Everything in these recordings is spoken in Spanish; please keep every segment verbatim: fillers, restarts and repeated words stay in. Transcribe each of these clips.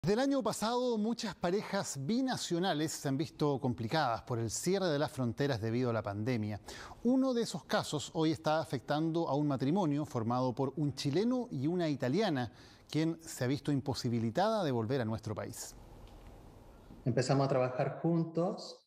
Desde el año pasado, muchas parejas binacionales se han visto complicadas por el cierre de las fronteras debido a la pandemia. Uno de esos casos hoy está afectando a un matrimonio formado por un chileno y una italiana, quien se ha visto imposibilitada de volver a nuestro país. Empezamos a trabajar juntos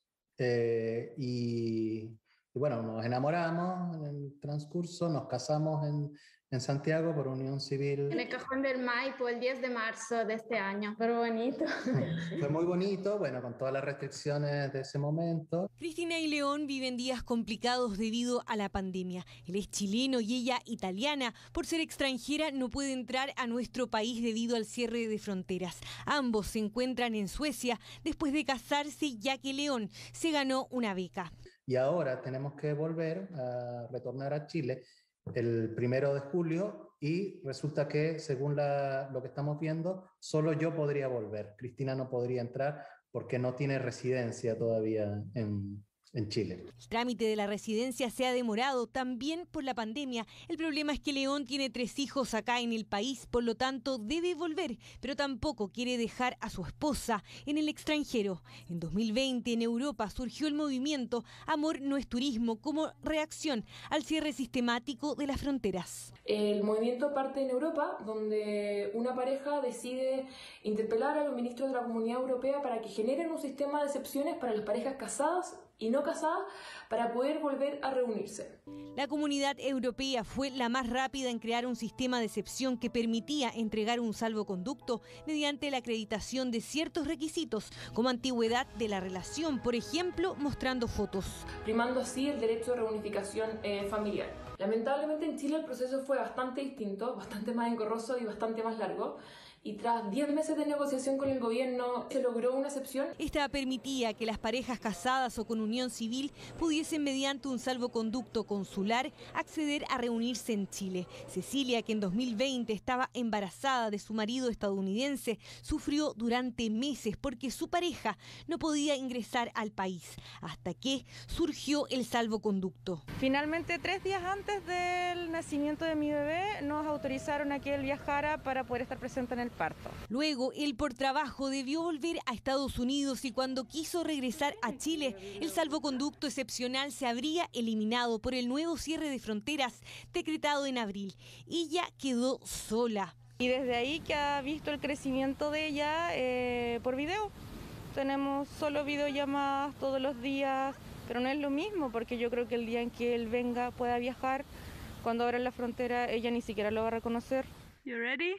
eh, y, y bueno, nos enamoramos en el transcurso, nos casamos en, en Santiago por unión civil. En el Cajón del Maipo, el diez de marzo de este año, pero bonito. Fue muy bonito, bueno, con todas las restricciones de ese momento. Cristina y León viven días complicados debido a la pandemia. Él es chileno y ella italiana. Por ser extranjera no puede entrar a nuestro país debido al cierre de fronteras. Ambos se encuentran en Suecia después de casarse, ya que León se ganó una beca. Y ahora tenemos que volver a retornar a Chile el primero de julio y resulta que, según la, lo que estamos viendo, solo yo podría volver. Cristina no podría entrar porque no tiene residencia todavía en, en Chile. El trámite de la residencia se ha demorado también por la pandemia. El problema es que León tiene tres hijos acá en el país, por lo tanto debe volver, pero tampoco quiere dejar a su esposa en el extranjero. En dos mil veinte en Europa surgió el movimiento Amor no es turismo como reacción al cierre sistemático de las fronteras. El movimiento parte en Europa, donde una pareja decide interpelar a los ministros de la Comunidad Europea para que generen un sistema de excepciones para las parejas casadas y no casadas para poder volver a reunirse. La Comunidad Europea fue la más rápida en crear un sistema de excepción que permitía entregar un salvoconducto mediante la acreditación de ciertos requisitos, como antigüedad de la relación, por ejemplo, mostrando fotos. Primando así el derecho de reunificación eh, familiar. Lamentablemente en Chile el proceso fue bastante distinto, bastante más engorroso y bastante más largo. Y tras diez meses de negociación con el gobierno se logró una excepción. Esta permitía que las parejas casadas o con unión civil pudiesen, mediante un salvoconducto consular, acceder a reunirse en Chile. Cecilia, que en dos mil veinte estaba embarazada de su marido estadounidense, sufrió durante meses porque su pareja no podía ingresar al país, hasta que surgió el salvoconducto. Finalmente, tres días antes del nacimiento de mi bebé, nos autorizaron a que él viajara para poder estar presente en el parto. Luego, él por trabajo debió volver a Estados Unidos y cuando quiso regresar a Chile, el salvoconducto excepcional se habría eliminado por el nuevo cierre de fronteras decretado en abril. Ella quedó sola. Y desde ahí que ha visto el crecimiento de ella eh, por video. Tenemos solo videollamadas todos los días, pero no es lo mismo porque yo creo que el día en que él venga, pueda viajar, cuando abran la frontera, ella ni siquiera lo va a reconocer. You ready?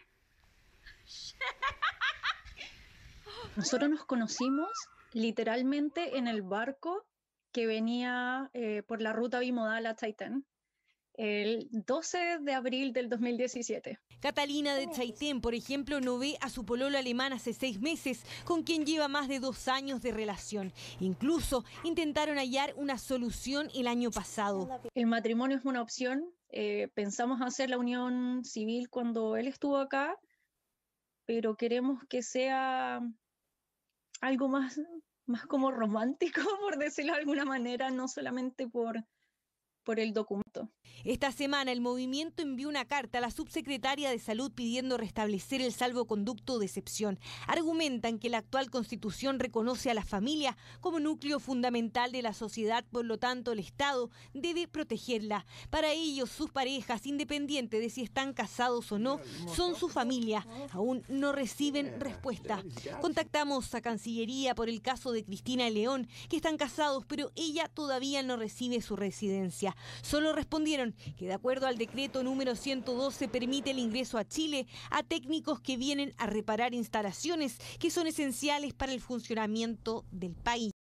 Nosotros nos conocimos literalmente en el barco que venía eh, por la ruta bimodal a Chaitén, el doce de abril del dos mil diecisiete. Catalina de Chaitén, por ejemplo, no ve a su pololo alemán hace seis meses, con quien lleva más de dos años de relación. Incluso intentaron hallar una solución el año pasado. El matrimonio es una opción. Eh, pensamos hacer la unión civil cuando él estuvo acá, pero queremos que sea algo más, más como romántico, por decirlo de alguna manera, no solamente por, por el documento. Esta semana el movimiento envió una carta a la subsecretaria de Salud pidiendo restablecer el salvoconducto de excepción. Argumentan que la actual Constitución reconoce a la familia como núcleo fundamental de la sociedad, por lo tanto el Estado debe protegerla. Para ellos, sus parejas, independiente de si están casados o no, son su familia. Aún no reciben respuesta. Contactamos a Cancillería por el caso de Cristina y León, que están casados, pero ella todavía no recibe su residencia. Solo respondieron que de acuerdo al decreto número ciento doce permite el ingreso a Chile a técnicos que vienen a reparar instalaciones que son esenciales para el funcionamiento del país.